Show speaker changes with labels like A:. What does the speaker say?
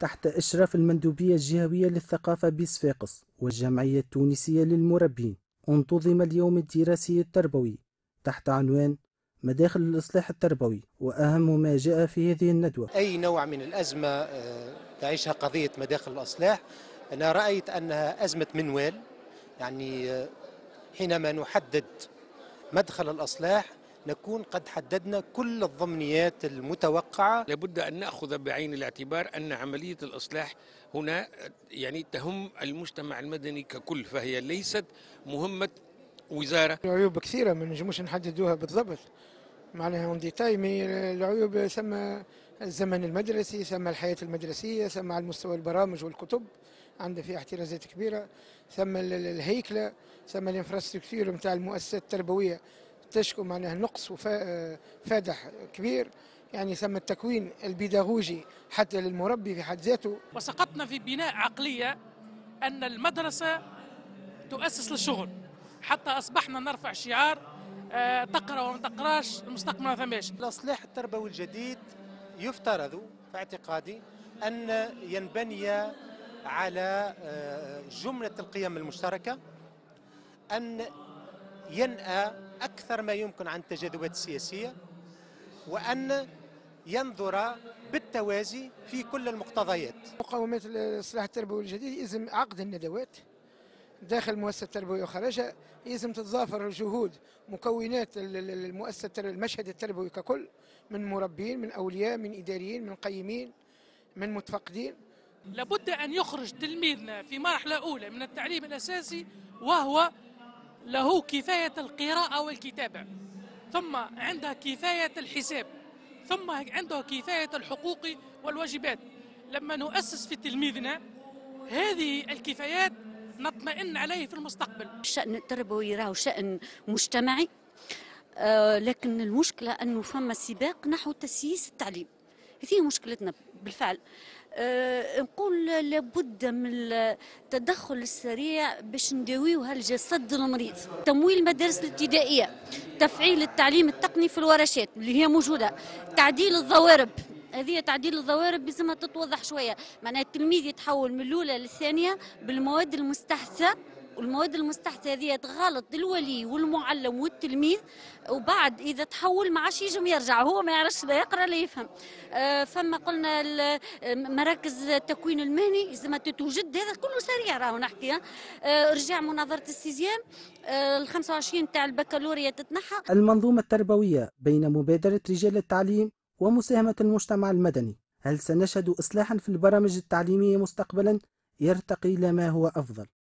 A: تحت إشراف المندوبية الجهوية للثقافة بصفاقس والجمعية التونسية للمربين، انتظم اليوم الدراسي التربوي تحت عنوان مداخل الإصلاح التربوي وأهم ما جاء في هذه الندوة.
B: أي نوع من الأزمة تعيشها قضية مداخل الإصلاح، أنا رأيت أنها أزمة منوال. يعني حينما نحدد مدخل الإصلاح نكون قد حددنا كل الضمنيات المتوقعة.
C: لابد أن نأخذ بعين الاعتبار أن عملية الإصلاح هنا يعني تهم المجتمع المدني ككل، فهي ليست مهمة وزارة.
D: العيوب كثيرة ما نجموش نحددوها بالضبط، معناها اون ديتاي. العيوب ثم الزمن المدرسي، ثم الحياة المدرسية، ثم على مستوى البرامج والكتب عنده فيها احترازات كبيرة، ثم الهيكلة، ثم الانفراستركتور نتاع المؤسسات التربوية تشكو معناها نقص وفادح كبير، يعني ثم التكوين البيداغوجي حتى للمربي في حد ذاته.
E: وسقطنا في بناء عقلية أن المدرسة تؤسس للشغل، حتى أصبحنا نرفع شعار تقرأ وما تقراش المستقبل ما ثماش.
B: الإصلاح التربوي الجديد يفترض في اعتقادي أن ينبني على جملة القيم المشتركة، أن ينأى أكثر ما يمكن عن التجاذبات السياسية، وأن ينظر بالتوازي في كل المقتضيات.
D: مقومات الإصلاح التربوي الجديد يلزم عقد الندوات داخل المؤسسة التربوية وخارجها، يلزم تتضافر جهود مكونات المؤسسة المشهد التربوي ككل، من مربين، من أولياء، من إداريين، من قيمين، من متفقدين.
E: لابد أن يخرج تلميذنا في مرحلة أولى من التعليم الأساسي وهو له كفاية القراءة والكتابة، ثم عنده كفاية الحساب، ثم عنده كفاية الحقوق والواجبات. لما نؤسس في تلميذنا هذه الكفايات نطمئن عليه في المستقبل.
F: الشأن التربوي راهو شأن مجتمعي، لكن المشكلة أنه فما سباق نحو تسييس التعليم. هذه مشكلتنا بالفعل. نقول لابد من التدخل السريع باش نداويو هالجسد المريض. تمويل المدارس الابتدائية، تفعيل التعليم التقني في الورشات اللي هي موجودة، تعديل الضوارب. هذه تعديل الضوارب لازمها تتوضح شوية، معناها التلميذ يتحول من الأولى للثانية بالمواد المستحدثة، والمواد المستحدثة هذه تغلط الولي والمعلم والتلميذ، وبعد إذا تحول ما عادش يجم يرجع، هو ما يعرفش لا يقرأ لا يفهم. فما قلنا مراكز التكوين المهني لازم تتوجد، هذا كله سريع راهو نحكي. رجع مناظرة السيزيام ال 25 تاع البكالوريا تتنحى.
A: المنظومة التربوية بين مبادرة رجال التعليم ومساهمة المجتمع المدني، هل سنشهد إصلاحا في البرامج التعليمية مستقبلا يرتقي إلى ما هو أفضل؟